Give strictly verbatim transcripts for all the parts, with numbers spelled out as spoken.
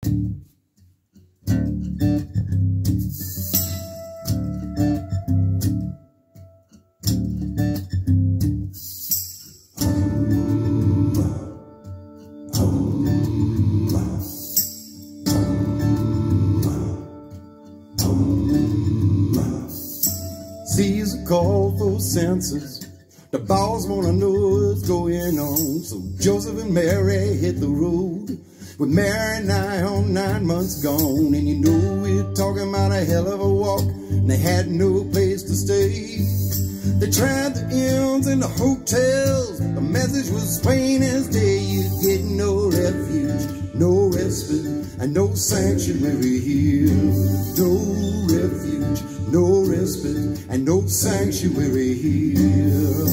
Sees a call for census. The boss wanna know what's going on. So Joseph and Mary hit the road, with Mary nigh on nine months gone. And you know we're talking about a hell of a walk, and they had no place to stay. They tried the inns and the hotels. The message was plain as day. You get no refuge, no respite, and no sanctuary here. No refuge, no respite, and no sanctuary here.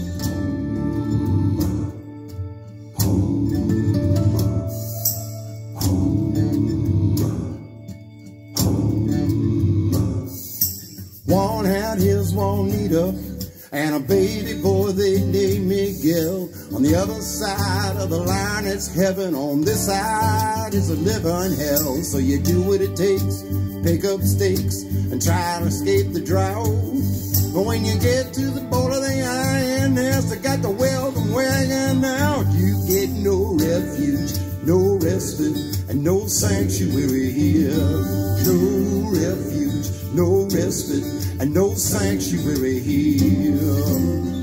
One had his Juanita and a baby boy they named Miguel. On the other side of the line it's heaven, on this side is a living hell. So you do what it takes, pick up stakes and try to escape the drought. But when you get to the border of the I N S, they got the welcome wagon out. You get no refuge, no respite, and no sanctuary here. No refuge, no respite, and no sanctuary here.